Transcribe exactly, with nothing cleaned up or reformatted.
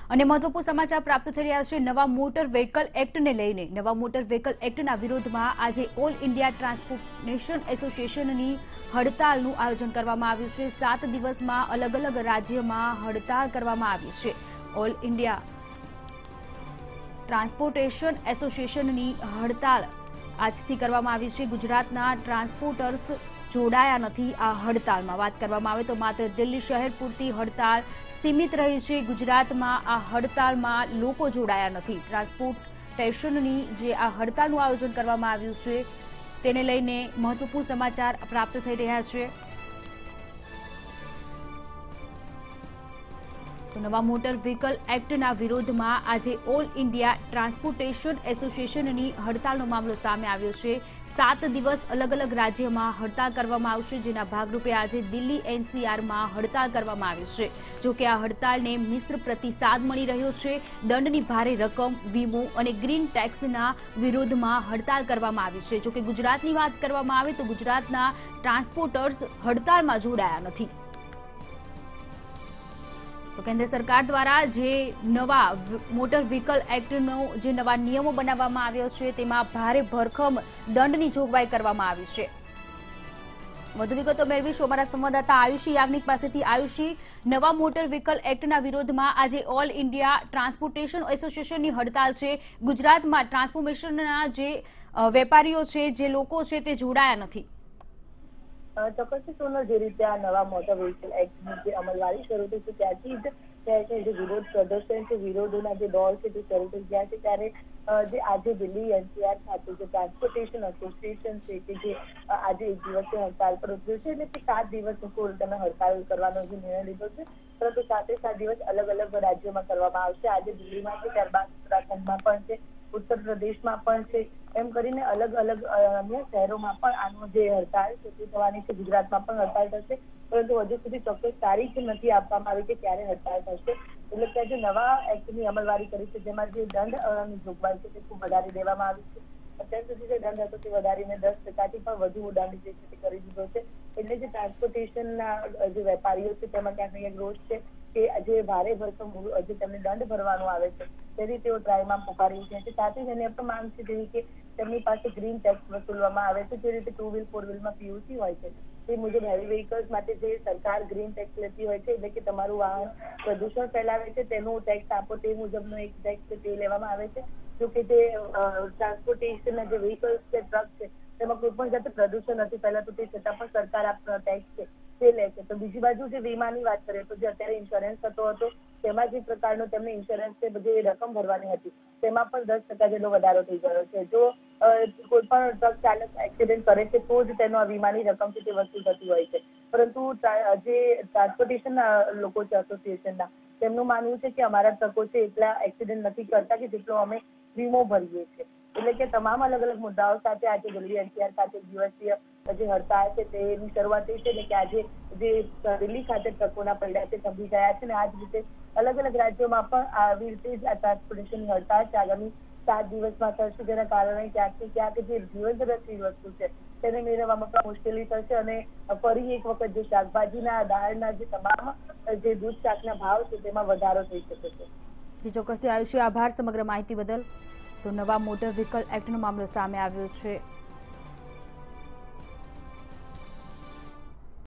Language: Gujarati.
અને મહત્વપૂર્ણ સમાચાર પ્રાપ્ત થઈ રહ્યા છે નવા મોટર વ્હીકલ એક્ટને લઈને। નવા મોટર વ્હીકલ એક્ટના વિરોધમાં આજે ઓલ ઇન્ડિયા ટ્રાન્સપોર્ટેશન એસોસિએશનની હડતાલનું આયોજન કરવામાં આવ્યું છે। સાત દિવસમાં અલગ અલગ રાજ્યમાં હડતાલ કરવામાં આવી છે। ઓલ ઇન્ડિયા ટ્રાન્સપોર્ટેશન એસોસિએશનની હડતાલ આજથી કરવામાં આવી છે। ગુજરાતના ટ્રાન્સપોર્ટર્સ જોડાયા નથી આ હડતાલમાં। વાત કરવામાં આવે તો માત્ર દિલ્હી શહેર પૂરતી હડતાલ સીમિત રહી છે। ગુજરાતમાં આ હડતાલમાં લોકો જોડાયા નથી। ટ્રાન્સપોર્ટેશનની જે આ હડતાલનું આયોજન કરવામાં આવ્યું છે તેને લઈને મહત્વપૂર્ણ સમાચાર પ્રાપ્ત થઈ રહ્યા છે। તો નવા મોટર વ્હીકલ એક્ટના વિરોધમાં આજે ઓલ ઇન્ડિયા ટ્રાન્સપોર્ટેશન એસોસિએશનની હડતાલનો મામલો સામે આવ્યો છે। સાત દિવસ અલગ અલગ રાજ્યમાં હડતાલ કરવામાં આવશે, જેના ભાગરૂપે આજે દિલ્હી એનસીઆરમાં હડતાલ કરવામાં આવી છે। જો કે આ હડતાલને મિશ્ર પ્રતિસાદ મળી રહ્યો છે। દંડની ભારે રકમ, વીમો અને ગ્રીન ટેક્સના વિરોધમાં હડતાલ કરવામાં આવી છે। જો કે ગુજરાતની વાત કરવામાં આવે તો ગુજરાતના ટ્રાન્સપોર્ટર્સ હડતાલમાં જોડાયા નથી। તો કેન્દ્ર સરકાર દ્વારા જે નવા મોટર વ્હીકલ એક્ટનો જે નવા નિયમો બનાવવામાં આવ્યો છે તેમાં ભારે ભરખમ દંડની જોગવાઈ કરવામાં આવી છે। વધુ વિગતો મેળવીશું અમારા સંવાદદાતા આયુષી યાજ્ઞિક પાસેથી। આયુષી, નવા મોટર વ્હીકલ એક્ટના વિરોધમાં આજે ઓલ ઇન્ડિયા ટ્રાન્સપોર્ટેશન એસોસિએશનની હડતાલ છે। ગુજરાતમાં ટ્રાન્સપોર્ટેશનના જે વેપારીઓ છે, જે લોકો છે તે જોડાયા નથી। ચોક્કસથી સોનલ, જે રીતે આ નવા મોટર વ્હીકલ એક્ટની જે અમલવારી શરૂ થઈ છે ત્યારથી જ છે જે વિરોધ પ્રદર્શન છે, વિરોધોના જે દોર છે તે શરૂ થઈ ગયા છે। ત્યારે જે આજે દિલ્હી એનસીઆર ખાતે જે ટ્રાન્સપોર્ટેશન એસોસિએશન છે કે જે આજે એક દિવસે હડતાલ પર ઉતર્યું છે, એટલે કે સાત દિવસ કુલ તમે હડતાલ કરવાનો જે નિર્ણય લીધો છે, પરંતુ સાતે સાત દિવસ અલગ અલગ રાજ્યોમાં કરવામાં આવશે। આજે દિલ્હીમાં છે, ત્યારબાદ ઉત્તરાખંડમાં પણ છે, ઉત્તર પ્રદેશમાં પણ છે, એમ કરીને અલગ અલગ અન્ય શહેરોમાં પણ આનો જે હડતાલ છે તે થવાની છે। ગુજરાતમાં પણ હડતાલ થશે, પરંતુ હજુ સુધી ચોક્કસ તારીખ નથી આપવામાં આવી કે ક્યારે હડતાલ થશે। એટલે કે જે નવા એક્ટની અમલવારી કરી છે જેમાં જે દંડની જોગવાઈ છે તે ખૂબ વધારી દેવામાં આવી છે। અત્યાર સુધી જે દંડ હતો તે વધારીને દસ ટકાથી પણ વધુ દંડ જે છે તે કરી દીધો છે। એટલે જે ટ્રાન્સપોર્ટેશનના જે વેપારીઓ છે તેમાં ક્યાંક અહીંયા રોષ છે કે જે ભારે ભરખમ જે તેમને દંડ ભરવાનો આવે છે તેથી તેઓ ટ્રાયમાં પુકારી ઉઠ્યા છે। સાથે જ એને પણ માંગ છે જેવી કે તેમની પાસે ગ્રીન ટેક્સ વસૂલવામાં આવે છે। જે રીતે ટુ વ્હીલ ફોર વ્હીલમાં પીયુસી હોય છે તે મુજબ હેવી વ્હીકલ્સ માટે જે સરકાર ગ્રીન ટેક્સ લેતી હોય છે, એટલે કે તમારું વાહન પ્રદૂષણ ફેલાવે છે તેનું ટેક્સ આપો તે મુજબનો એક ટેક્સ તે લેવામાં આવે છે। જો કે જે ટ્રાન્સપોર્ટેશનના જે વ્હીકલ્સ છે, ટ્રક છે, તેમાં કોઈ પણ જાતે પ્રદૂષણ નથી ફેલાતું, તે છતાં પણ સરકાર આપનો ટેક્સ છે તે લે છે। તો બીજી બાજુ જે વીમાની વાત કરીએ તો જે અત્યારે ઇન્સ્યોરન્સ થતો હતો તેમાં જે પ્રકારનો તેમને ઇન્સ્યોરન્સ છે જે રકમ ભરવાની હતી તેમાં પણ દસ ટકા જેટલો વધારો થઈ ગયો છે। જો કોઈ પણ ટ્રક ચાલક એક્સિડન્ટ કરે છે તો જ તેનો વીમાની રકમ છે તે વસૂલ થતી હોય છે, પરંતુ જે ટ્રાન્સપોર્ટેશનના લોકો છે એસોસિએશનના, તેમનું માનવું છે કે અમારા ટ્રકો છે એટલા એક્સિડન્ટ નથી કરતા કે જેટલો અમે વીમો ભરીએ છીએ। એટલે કે તમામ અલગ અલગ મુદ્દાઓ સાથે આજે દિલ્હી એનસીઆર ખાતે દિવસીય જે હડતાલ છે તેની શરૂઆત થઈ છે। એટલે કે આજે જે દિલ્હી ખાતે ટ્રકોના પૈડા છે થંભી ગયા છે અને આ જ રીતે અલગ અલગ રાજ્યોમાં પણ આવી રીતે જ આ ટ્રાન્સપોર્ટેશનની હડતાલ છે આગામી સાત દિવસમાં થશે, જેના કારણે ક્યાંક ને ક્યાંક જે જીવનદર્શી વસ્તુ છે તેને મેળવવામાં પણ મુશ્કેલી થશે અને ફરી એક વખત જે શાકભાજીના, દાળના જે તમામ જે દૂધ શાકના ભાવ છે તેમાં વધારો થઈ શકે છે। જી ચોક્કસથી આયુષી, આભાર સમગ્ર માહિતી બદલ। તો નવા મોટર વ્હીકલ એક્ટનો મામલો સામે આવ્યો છે।